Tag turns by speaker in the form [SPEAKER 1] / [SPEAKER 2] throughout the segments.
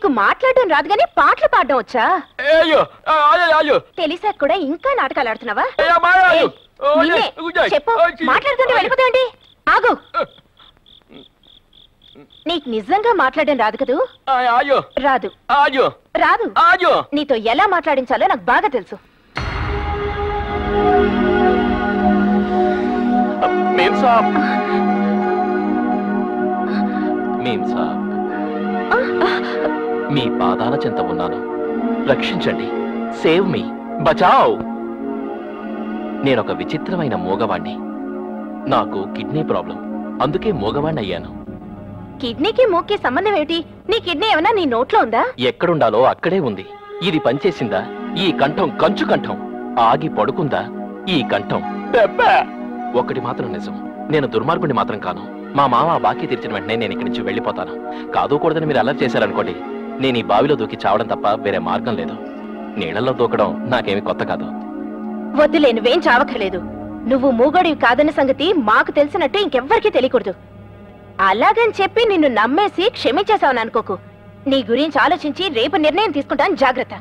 [SPEAKER 1] నీకు మాట్లాడడం రాదు గానీ పాటలు పాడడం వచ్చా? తెలిసాక కూడా ఇంకా నాటకాలు ఆడుతున్నావా? చెప్పు, మాట్లాడుతుంటే వెళ్ళిపోతాండి. ఆగు, నీకు నిజంగా మాట్లాడడం రాదు కదూ? రాదు రాదు. నీతో ఎలా మాట్లాడించాలో నాకు బాగా తెలుసు.
[SPEAKER 2] మీ పాదాల చెంత ఉన్నాను, రక్షించండి. సేవ్ మీ, బచావ్. నేనొక విచిత్రమైన మూగవాణ్ణి. నాకు కిడ్నీ ప్రాబ్లం, అందుకే మూగవాణ్ణి అయ్యాను.
[SPEAKER 1] కిడ్నీకి మూక్కి సంబంధం ఏమిటి? నీ కిడ్నీ ఏమన్నా నీ నోట్లో ఉందా?
[SPEAKER 2] ఎక్కడుండాలో అక్కడే ఉంది. ఇది పనిచేసిందా? ఈ కంఠం కంచు కంఠం. ఆగి పడుకుందా? ఈ కంఠం. ఒకటి మాత్రం నిజం, నేను దుర్మార్గుని మాత్రం కాను. మా మామ బాకీ తీర్చిన వెంటనే నేను ఇక్కడి నుంచి వెళ్ళిపోతాను. కాదుకూడదని మీరు అల్లరి చేశారనుకోండి, నేను ఈ బావిలో దూకి చావడం తప్ప వేరే మార్గం లేదు. నీళ్లలో దూకడం నాకేమి కొత్త కాదు.
[SPEAKER 1] వద్దులే, నువ్వేం చావక్కర్లేదు. నువ్వు మూగడివి కాదన్న సంగతి మాకు తెలిసినట్టు ఇంకెవ్వరికీ తెలియకూడదు. అలాగని చెప్పి నిన్ను నమ్మేసి క్షమించేశావని అనుకోకు. నీ గురించి ఆలోచించి రేపు నిర్ణయం తీసుకుంటాను, జాగ్రత్త.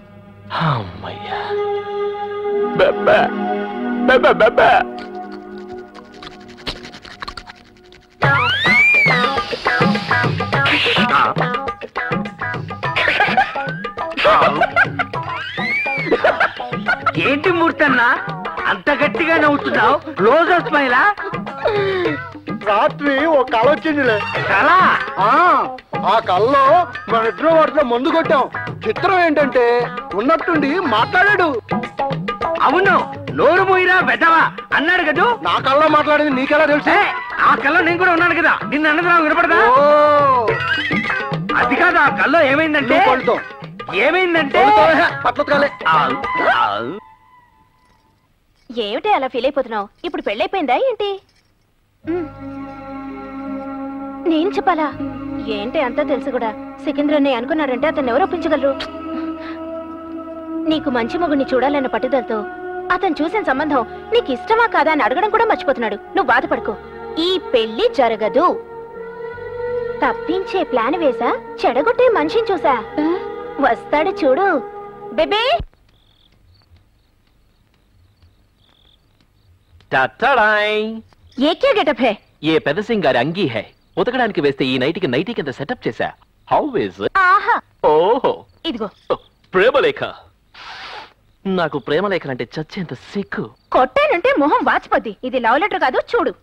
[SPEAKER 3] ఏంటి మూర్తన్నా అంత గట్టిగా నవ్వుతున్నావు? రోజు స్మైలా?
[SPEAKER 4] రాత్రి ఒక కళ వచ్చిందిలే.
[SPEAKER 3] కళ?
[SPEAKER 4] ఆ కళ్ళలో మన ఇద్దరు వాటిలో మందు కొట్టాం. చిత్రం ఏంటంటే ఉన్నట్టుండి మాట్లాడాడు.
[SPEAKER 3] అవును, నోరు మూయిరా బెదవా అన్నాడు కదా.
[SPEAKER 4] నా కళ్ళలో మాట్లాడేది నీకెలా తెలుసు?
[SPEAKER 3] ఆ కళ్ళ నేను కూడా ఉన్నాను కదా, నిన్ను అన్నది వినపడదా? అది కాదు, ఆ కళ్ళలో ఏమైందంటే
[SPEAKER 1] ఏమిటి అలా ఫీల్ అయిపోతున్నావు? ఇప్పుడు పెళ్ళైపోయిందా ఏంటి? నేను చెప్పాలా? ఏంటి అంతా తెలుసు కూడా. సికింద్రని అనుకున్నాడంటే అతన్ని ఎవరు ఒప్పించగలరు? నీకు మంచి మొగుడిని చూడాలన్న పట్టుదలతో అతను చూసిన సంబంధం నీకు ఇష్టమా కాదా అని అడగడం కూడా మర్చిపోతున్నాడు. నువ్వు బాధపడుకో, ఈ పెళ్లి జరగదు. తప్పించే ప్లాన్ వేసా, చెడగొట్టే మనిషిని చూసా. వస్తాడు చూడు బేబీ. ఏ క్యా గెటప్ హై?
[SPEAKER 2] ఏ పెద్ద సింగ్ గారి అంగీ హై. ఉతకడానికి వేస్తే ఈ నైట్ కింద సెటప్ చేశా. How is?
[SPEAKER 1] ఆహా,
[SPEAKER 2] ఓహో,
[SPEAKER 1] ఇదిగో
[SPEAKER 2] ప్రేమలేఖ. నాకు ప్రేమలేఖలంటే చచ్చేంత సిగ్గు.
[SPEAKER 1] కొట్టానంటే మొహం వాచిపోద్ది. ఇది లవ్ లెటర్ కాదు, చూడు.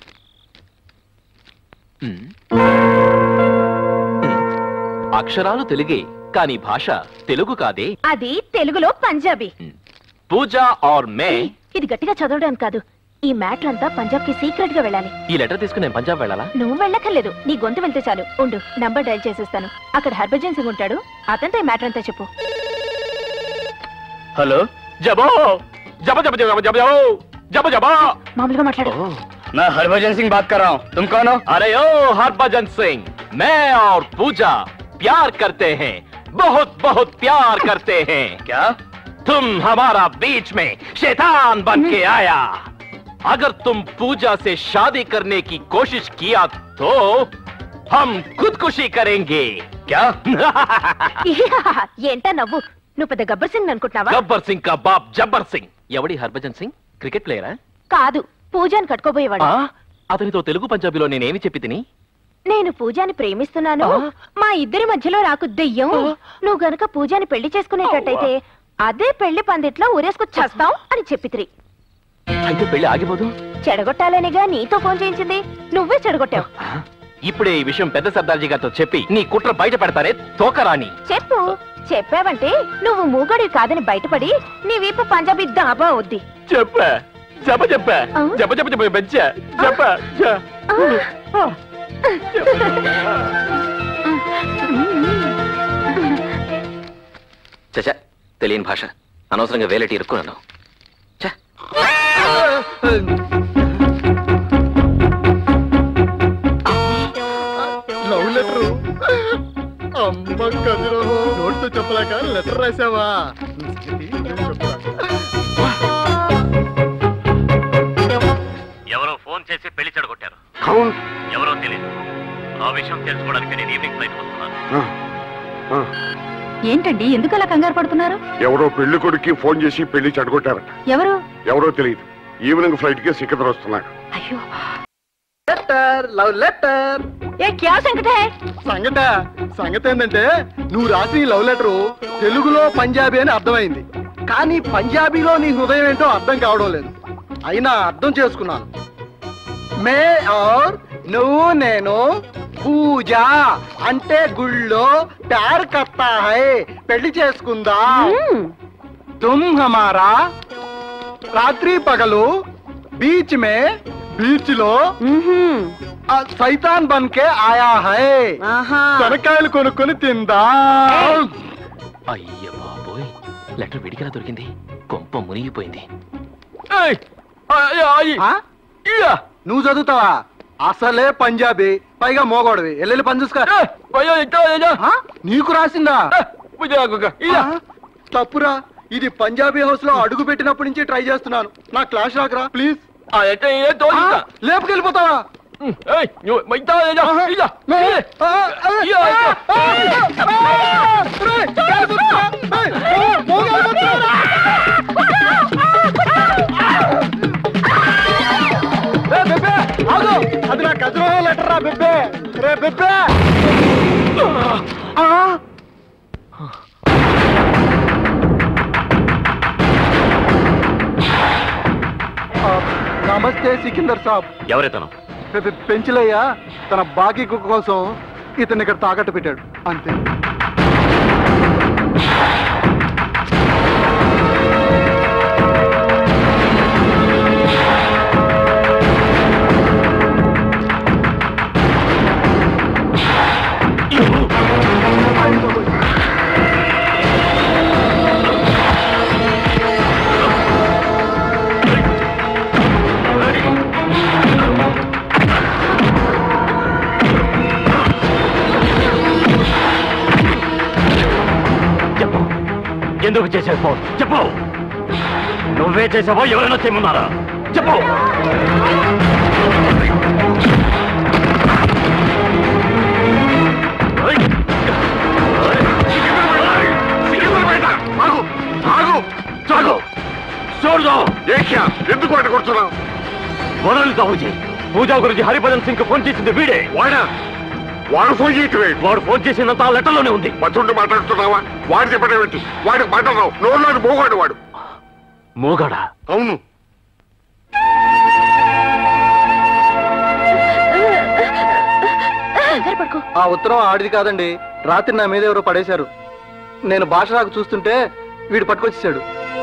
[SPEAKER 2] అక్షరాలు తెలుగే, కానీ భాష తెలుగు కాదే.
[SPEAKER 1] అది తెలుగులో పంజాబీ.
[SPEAKER 2] పూజా ఆర్ మే.
[SPEAKER 1] ఇది గట్టిగా చదవడానికి కాదు, ఈ మ్యాటర్ అంతా పంజాబ్ కి సీక్రెట్ గా వెళ్ళాలి.
[SPEAKER 2] ఈ లెటర్ తీసుకుని నేను పంజాబ్ వెళ్ళాలా?
[SPEAKER 1] నువ్వు వెళ్ళక్కర్లేదు, నీ గొంతు వెళ్తే చాలు. ఉండు, నంబర్ డైల్ చేసేస్తాను. అక్కడ హర్భజన్ సింగ్ ఉంటాడు, అతనితో ఈ మ్యాటర్ అంతా చెప్పు.
[SPEAKER 2] హలో, జబో జబో జబో జబో జబో జబో జబో.
[SPEAKER 1] మామూలుగా మాట్లాడు.
[SPEAKER 3] मैं हरभजन सिंह बात कर रहा हूँ, तुम कौन हो?
[SPEAKER 2] अरे ओ हरभजन सिंह, मैं और पूजा प्यार करते हैं, बहुत बहुत प्यार करते हैं।
[SPEAKER 3] क्या
[SPEAKER 2] तुम हमारा बीच में शैतान बन के आया। अगर तुम पूजा से शादी करने की कोशिश किया तो हम खुदकुशी करेंगे। क्या?
[SPEAKER 1] ఏంటా నవ్వు? నువ్వు పెద్ద గబ్బర్ సింగ్ అనుకుంటున్నావా?
[SPEAKER 2] గబ్బర్ సింగ్ కా బాప్ జబ్బర్ సింగ్. ఎవడి హర్భజన్ సింగ్? క్రికెట్ ప్లేయరా?
[SPEAKER 1] కాదు, పూజాని కట్టుకోబోయేవాడు.
[SPEAKER 2] అతనితో తెలుగు పంజాబీలో నేనేమి చెప్పి తిని?
[SPEAKER 1] నేను పూజాని ప్రేమిస్తున్నాను, మా ఇద్దరి మధ్యలో రాకు దెయ్యం. నువ్వు గనక పూజాని పెళ్లి చేసుకునేటట్టయితే అదే పెళ్లి పందిట్లో ఊరేసుకొచ్చేస్తావు అని చెప్పితిరి.
[SPEAKER 2] అయితే పెళ్లి ఆగిపోదు?
[SPEAKER 1] చెడగొట్టాలనిగా నీతో ఫోన్ చేయించింది, నువ్వే చెడగొట్టావు.
[SPEAKER 2] ఇప్పుడే ఈ విషయం పెద్ద సర్దార్జీ గారితో చెప్పి నీ కుట్ర బయట పెడతారే తోకరాని.
[SPEAKER 1] చెప్పు, చెప్పావంటే నువ్వు మూగడివి కాదని బయటపడి నీ వీపు పంజాబీ దాబా అవుద్ది.
[SPEAKER 2] చెప్పా చెప్ప చెప్పా చెప్ప చెప్ప చెప్ప బెచ్చా చెప్ప. చచ్చా, తెలియని భాష, అనవసరంగా వేలటి ఇరుక్కున్నాను.
[SPEAKER 4] లవ్ లెటర్ అమ్మ కదిరో, నోటితో చెప్పలేక లెటర్ రాసావా?
[SPEAKER 2] ఎవరో ఫోన్ చేసి పెళ్లి చెడగొట్టారు.
[SPEAKER 4] అవును,
[SPEAKER 2] ఎవరో తెలియదు. ఆ విషయం తెలుసుకోవడానికి నేను ఈవినింగ్ ఫ్లైట్ వస్తున్నాను.
[SPEAKER 5] ఏంటండి ఎందుకు అలా కంగారు పడుతున్నారు?
[SPEAKER 6] ఎవరో పెళ్లి కొడుక్కి ఫోన్ చేసి పెళ్లి చెడగొట్టారట. ఎవరో తెలియదు. ఈవినింగ్ ఫ్లైట్ కి సికింద్రాబాద్ వస్తున్నారు.
[SPEAKER 5] అయ్యో
[SPEAKER 4] లెటర్, లవ్ లెటర్. సంగతి ఏంటంటే నువ్వు రాసిన లవ్ లెటరు తెలుగులో పంజాబీ అని అర్థమైంది, కానీ పంజాబీలో నీ హృదయం ఏంటో అర్థం కావడం లేదు. అయినా అర్థం చేసుకున్నాను. మే ఔర్ నువ్వు నేను పూజ అంటే గుళ్ళో ప్యార్ కర్తా హై, పెళ్లి చేసుకుందా. తుమ్ హమారా రాత్రి పగలు బీచ్ మే, బీచ్ లో సైతాన్ బన్కే ఆయా హై, శనక్కాయలు కొనుక్కొని తిందా.
[SPEAKER 2] అయ్య బాబోయ్, లెటర్ విడిగా దొరికింది. కొంప మునిగిపోయింది.
[SPEAKER 4] నువ్వు చదువుతావా? అసలే పంజాబీ, పైగా మోగోడవి. ఎల్లెల్లి పని చూసుకో. నీకు రాసిందా? తప్పురా, ఇది పంజాబీ హౌస్ లో అడుగు పెట్టినప్పటి నుంచి ట్రై చేస్తున్నాను. నా క్లాస్ రాకరా ప్లీజ్. లేపుకెళ్ళిపోతావా? అది నా కజరో లెటర్ రా బెబ్బే. రే బెబ్బే, నమస్తే సికిందర్ సాబ్.
[SPEAKER 2] ఎవరైతను?
[SPEAKER 4] పెంచిలయ్య తన బాకీ కుక్క కోసం ఇతన్ని ఇక్కడ తాకట్టు పెట్టాడు అంతే.
[SPEAKER 3] ఎందుకు చేసేది ఫోన్ చెప్పు. నువ్వే చేసావో ఎవరైనా చేయమన్నారా చెప్పు.
[SPEAKER 6] ఎందుకు వాటి కొడుతున్నావు?
[SPEAKER 3] వదలు తాహుజీ. పూజా గురించి హరిభజన్ సింగ్ ఫోన్ చేసింది వీడే.
[SPEAKER 6] వాడు ఫోన్ చేయటమే.
[SPEAKER 3] వాడు ఫోన్ చేసినంత లెటర్లోనే ఉంది.
[SPEAKER 6] మతుండి మాట్లాడుతున్నావా? వాడు చెప్పడమేంటి? వాడికి మాట్లాడరావు. నోరులోని మోగాడు వాడు.
[SPEAKER 3] మోగాడా?
[SPEAKER 6] అవును.
[SPEAKER 4] ఆ ఉత్తరం ఆడిది కాదండి. రాత్రి నా మీద ఎవరో పడేశారు. నేను భాష రాకు చూస్తుంటే వీడు పట్టుకొచ్చేసాడు.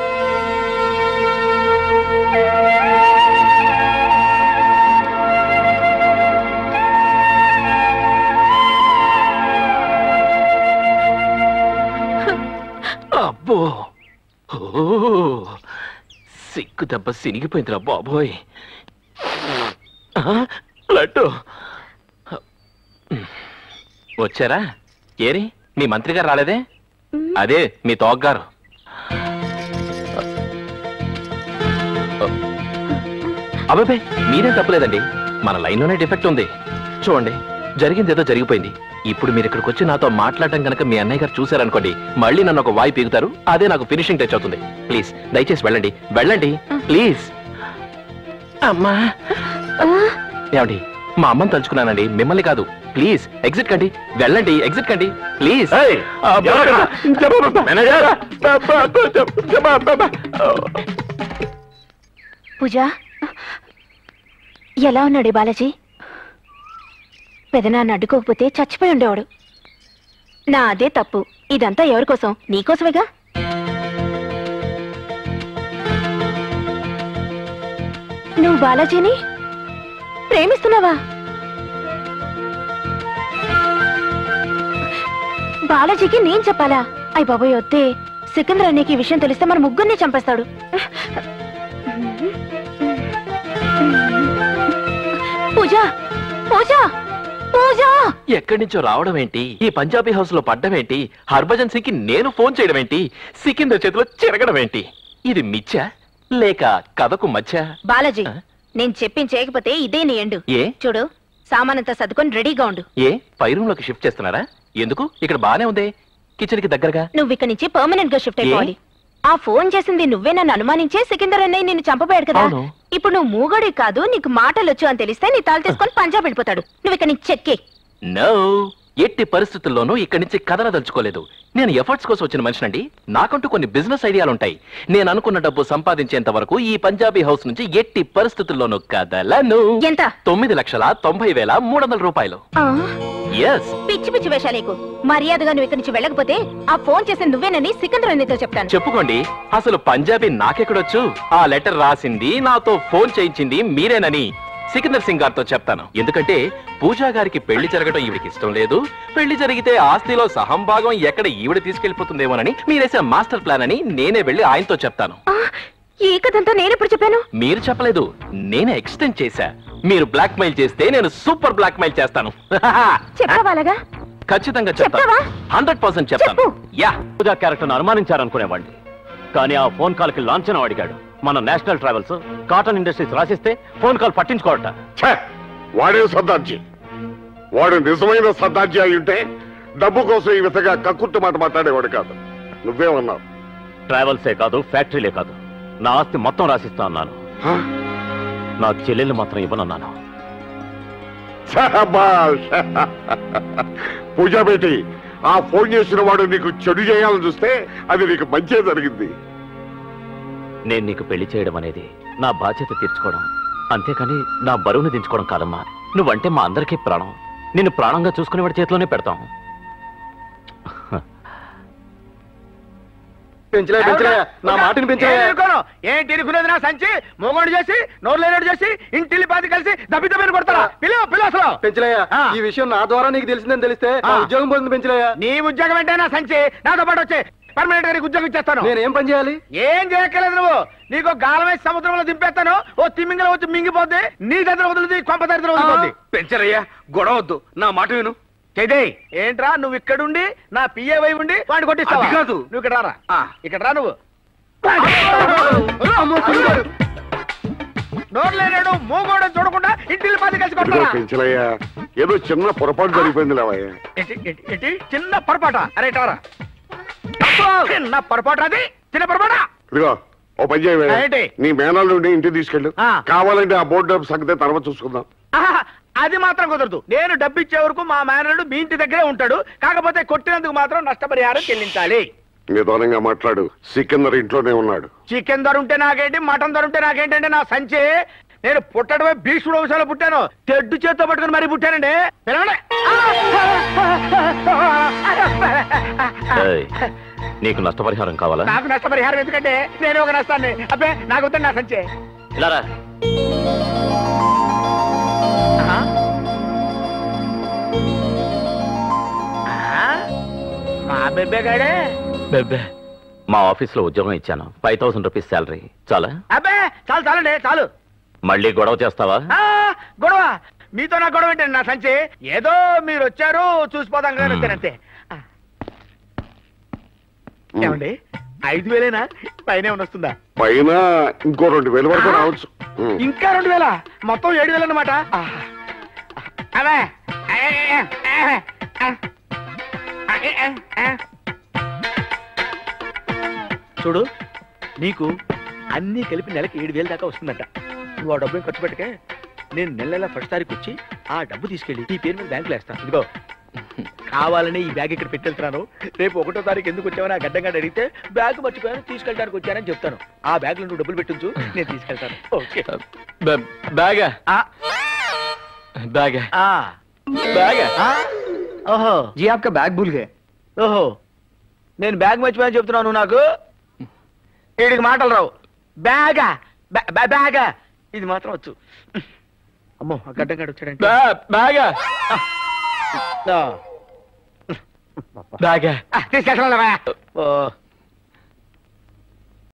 [SPEAKER 2] అబ్బో, సిక్కు దెబ్బ సినిగిపోయిందిరా బాబోయ్. లడ్డు వచ్చారా? ఏరి మీ మంత్రి గారు రాలేదే? అదే మీ తోగ్గారు. అబ్బాయి మీరేం తప్పలేదండి, మన లైన్లోనే డిఫెక్ట్ ఉంది. చూడండి, జరిగింది ఏదో జరిగిపోయింది. ఇప్పుడు మీరు ఇక్కడికి వచ్చి నాతో మాట్లాడటం కనుక మీ అన్నయ్య గారు చూశారనుకోండి, మళ్ళీ నన్ను ఒక వాయి పీగుతారు. అదే నాకు ఫినిషింగ్ టచ్ అవుతుంది. ప్లీజ్ దయచేసి వెళ్ళండి, వెళ్ళండి ప్లీజ్. అమ్మా ఏమండి, మా అమ్మని తలుచుకున్నానండి, మిమ్మల్ని కాదు. ప్లీజ్ ఎగ్జిట్ కండి, వెళ్ళండి, ఎగ్జిట్ కండి ప్లీజ్.
[SPEAKER 1] పూజ ఎలా ఉన్నాడు బాలాజీ? పెదనాన్న అడ్డుకోకపోతే చచ్చిపోయి ఉండేవాడు. నా అదే తప్పు. ఇదంతా ఎవరి కోసం? నీకోసమేగా. నువ్వు బాలాజీని ప్రేమిస్తున్నావా? బాలాజీకి నేను చెప్పాలా? అయ్య బాబోయ్ వద్దే. సికింద్ర అన్నయ్యకి విషయం తెలిస్తే మన ముగ్గురిని చంపేస్తాడు. పూజ పూజ పూజ
[SPEAKER 2] ఎక్కడి నుంచో రావడం ఏంటి? ఈ పంజాబీ హౌస్ లో పడ్డం ఏంటి? హర్భజన్ సింగ్ కి నేను ఫోన్ చేయడం ఏంటి? సికింద్ర చేతిలో చెరగడం ఏంటి? ఇది మిచ్చ లేక కథకు మధ్య?
[SPEAKER 1] బాలాజీ, నేను చెప్పించేయకపోతే ఇదే నీ ఎండు.
[SPEAKER 2] ఏ
[SPEAKER 1] చూడు, సామానంతా సర్దుకొని రెడీగా ఉండు.
[SPEAKER 2] ఏ పై రూమ్ లోకి షిఫ్ట్ చేస్తున్నారా? ఎందుకు? ఇక్కడ బానే ఉంది. కిచెన్ కి దగ్గరగా.
[SPEAKER 1] నువ్వు ఇక్కడి నుంచి పర్మనెంట్ గా షిఫ్ట్ అయిపోవాలి. ఆ ఫోన్ చేసింది నువ్వే నన్ను అనుమానించే సికిందర్ అన్నయ్య నిన్ను చంపబోయాడు కదా. ఇప్పుడు నువ్వు మూగడి కాదు, నీకు మాటలు వచ్చు అని తెలిస్తే నీ తాళు తీసుకొని పంజాబ్ వెళ్ళిపోతాడు. నువ్వు ఇక్కడి నుంచి చెక్కే.
[SPEAKER 2] నో, ఎట్టి పరిస్థితుల్లోనూ ఇక్కడి నుంచి కదలదలుచుకోలేదు. నేను ఎఫర్ట్స్ కోసం వచ్చిన మనిషినండి. నాకంటూ కొన్ని బిజినెస్ ఐడియాలుంటాయి. నేను అనుకున్న డబ్బు సంపాదించేంత వరకు ఈ పంజాబీ హౌస్ నుంచి ఎట్టి పరిస్థితుల్లోనూ కదలను.
[SPEAKER 1] ఎంత?
[SPEAKER 2] 9,90,300 రూపాయలు. ఎస్.
[SPEAKER 1] పిచ్చి పిచ్చి వేషాలేకు. మర్యాదగా నువ్వు ఇక్కడి నుంచి వెళ్ళకపోతే ఆ ఫోన్ చేసి నువ్వేనని సికిందర్ అన్నయ్యతో చెప్తాను.
[SPEAKER 2] చెప్పుకోండి. అసలు పంజాబీ నాకెక్కడొచ్చు? ఆ లెటర్ రాసింది, నాతో ఫోన్ చేయించింది మీరేనని సికిందర్ సింగ్ గారితో చెప్తాను. ఎందుకంటే పూజా గారికి పెళ్లి జరగడం ఈవిడికి ఇష్టం లేదు. పెళ్లి జరిగితే ఆస్తిలో సహం భాగం ఎక్కడ ఈవిడ తీసుకెళ్లిపోతుందేమోనని మీరేసే మాస్టర్ ప్లాన్ అని నేనే వెళ్లి ఆయనతో చెప్తాను.
[SPEAKER 1] ఈ కథంతా నేనెప్పుడు చెప్పాను?
[SPEAKER 2] మీరు చెప్పలేదు, నేనే ఎక్స్టెండ్ చేశా. మీరు బ్లాక్ మెయిల్ చేస్తే నేను సూపర్ బ్లాక్ మెయిల్ చేస్తాను.
[SPEAKER 1] చెప్పవాలగా?
[SPEAKER 2] ఖచ్చితంగా చెప్తాను. 100% చెప్తాను. యా.
[SPEAKER 3] పూజా క్యారెక్టర్ అనుమానించారనుకునేవాడిని, కానీ ఆ ఫోన్ కాల్ కి లాంఛనం అడిగాడు. మన నేషనల్ ట్రావెల్స్ కాటన్ ఇండస్ట్రీస్ రాసిస్తే ఫోన్ కాల్ పట్టించుకోవట.
[SPEAKER 6] వాడే సర్దార్జీ. వాడు నిజమైన సర్దార్జీ అయి ఉంటే డబ్బు కోసం ఈ విధంగా కక్కుర్తి మాట మాట్లాడేవాడు కాదు. నువ్వేమన్నావు?
[SPEAKER 3] ట్రావెల్సే కాదు, ఫ్యాక్టరీలే కాదు, నా ఆస్తి మొత్తం రాసిస్తా అన్నాను. నా చెల్లెళ్ళు మాత్రం ఇవ్వనన్నాను.
[SPEAKER 6] పూజా బేటి, ఆ ఫోన్ చేసిన వాడు నీకు చెడు చేయాలని చూస్తే అది నీకు మంచే జరిగింది.
[SPEAKER 3] నేను నీకు పెళ్లి చేయడం అనేది నా బాధ్యత తీర్చుకోవడం, అంతేకాని నా బరువును దించుకోవడం కాదమ్మా. నువ్వంటే మా అందరికీ ప్రాణం. నిన్ను ప్రాణంగా చూసుకునేవాడి చేతిలోనే పెడతాం.
[SPEAKER 4] నా మాటని
[SPEAKER 7] ఏంటి ఇరుకునేది? నా సంచి మోగోడు చేసి నోరు లేనోడు చేసి ఇంటిల్లి పాతి కలిసి దబ్బిద్దమైన కొడతారా? పిలువ
[SPEAKER 4] పెంచలయ్య, ఈ విషయం నా ద్వారా నీకు తెలిసిందని తెలిస్తే ఉద్యోగం పోతుంది. పెంచలయ్య,
[SPEAKER 7] నీ ఉద్యోగం అంటే నా సంచి నాతో పాటు వచ్చి పర్మనెంట్ గా నీకు ఉద్యోగం ఇచ్చేస్తాను.
[SPEAKER 4] నేనేం పని చేయాలి?
[SPEAKER 7] ఏం చేయక్కర్లేదు. నువ్వు నీకు గాలమై సముద్రంలో దింపేస్తాను. ఓ తిమ్మింగల వచ్చి మింగిపోద్ది, నీ దగ్గర వదులుది, కొంప దగ్గర వదిలిపోద్ది.
[SPEAKER 4] పెంచలయ్య, గొడవ వద్దు, నా మాట విను.
[SPEAKER 7] చేదే ఏంట్రా, నువ్వు ఇక్కడుండి నా పిఏ వై ఉండి వాడిని కొట్టిస్తావా?
[SPEAKER 4] కాదు,
[SPEAKER 7] నువ్వు ఇక్కడ రారా. ఇక్కడ రా. నువ్వు నోరు లేనాడు మూగోడు చూడకుండా ఇంటిల్లి పాతి కలిసి కొడతారా?
[SPEAKER 6] పెంచలయ్యా, ఏదో చిన్న పొరపాటు జరిగిపోయింది లేవయ్యా.
[SPEAKER 7] చిన్న పొరపాట? అరే టారా, చిన్న పొరపాటు అది? చిన్న పొరపాట?
[SPEAKER 6] ఇదిగో ఓ పని చేయవే, నీ మేనల్ నుండి ఇంటికి తీసుకెళ్ళు. కావాలంటే ఆ బోర్డు డబ్బు సంగతే తర్వాత చూసుకుందాం.
[SPEAKER 7] అది మాత్రం కుదరదు. నేను డబ్బు ఇచ్చే వరకు మా మేనల్లుడు మీ ఇంటి దగ్గరే ఉంటాడు. కాకపోతే కొట్టినందుకు మాత్రం నష్టపరిహారం చెల్లించాలి.
[SPEAKER 6] నిదానంగా మాట్లాడు. సికిందర్ ఇంట్లోనే ఉన్నాడు.
[SPEAKER 7] చికెన్ ధర ఉంటే నాకేంటి, మటన్ ధర ఉంటే నాకేంటి అంటే నా సంచి. నేను పుట్టడమే భీష్ముడు వంశంలో పుట్టాను. తెడ్డు చేత్తో పట్టుకుని మరీ పుట్టానండి.
[SPEAKER 3] నీకు నష్టపరిహారం కావాలా?
[SPEAKER 7] నాకు నష్టపరిహారం ఎందుకంటే నేను ఒక నష్టాన్ని. అబ్బే నాకు వద్దండి, నా సంచి.
[SPEAKER 3] ఇలారా.
[SPEAKER 7] మా బెబ్బే గాడే.
[SPEAKER 3] బెబ్బే, మా ఆఫీస్ లో ఉద్యోగం ఇచ్చాను. 5,000 రూపీస్ శాలరీ చాలా?
[SPEAKER 7] అబ్బే చాలండి, చాలు.
[SPEAKER 3] మళ్ళీ గొడవ చేస్తావా?
[SPEAKER 7] గొడవ? మీతో నా గొడవ ఏంటండి? నా సంచి ఏదో మీరు వచ్చారు చూసిపోదాం కానీ వచ్చానంతే. ఏమండి 5,000 పైన వస్తుందా?
[SPEAKER 6] పైన ఇంకో 2,000 వరకు రావచ్చు.
[SPEAKER 7] ఇంకా 2,000? మొత్తం 7,000 అన్నమాట. అవే చూడు, నీకు అన్ని కలిపి నెలకి 7,000 దాకా వస్తుందట. నువ్వు ఆ డబ్బు ఖర్చు పెట్టకే. నేను నెల ఫస్ట్ తారీఖు వచ్చి ఆ డబ్బు తీసుకెళ్ళి ఈ పేరు మీద బ్యాంకులో వేస్తాను. ఇదిగో కావాలని ఈ బ్యాగ్ ఇక్కడ పెట్టెళ్తున్నాను. రేపు 1వ తారీఖు ఎందుకు వచ్చావని ఆ గడ్డంగా అడిగితే బ్యాగ్ మర్చిపోయాను తీసుకెళ్ళడానికి వచ్చానని చెప్తాను. ఆ బ్యాగ్ లో నువ్వు డబ్బులు పెట్టించు, నేను తీసుకెళ్తాను. ఓకే.
[SPEAKER 2] బ్యాగా బ్యాగా బ్యాగా.
[SPEAKER 7] ఓహో
[SPEAKER 4] జీ ఆప్కా బ్యాగ్ భూల్ గయే.
[SPEAKER 7] ఓహో, నేను బ్యాగ్ మర్చిపోయాను చెప్తున్నాను నాకు. వీడికి మాటలు రావు. బ్యాగా బ్యాగా ఇది మాత్రం వచ్చు. అమ్మో, ఆ గడ్డంగాడు వచ్చాడంటే.
[SPEAKER 2] బ్యాగా బ్యాగా
[SPEAKER 7] తీసుకెళ్ళా.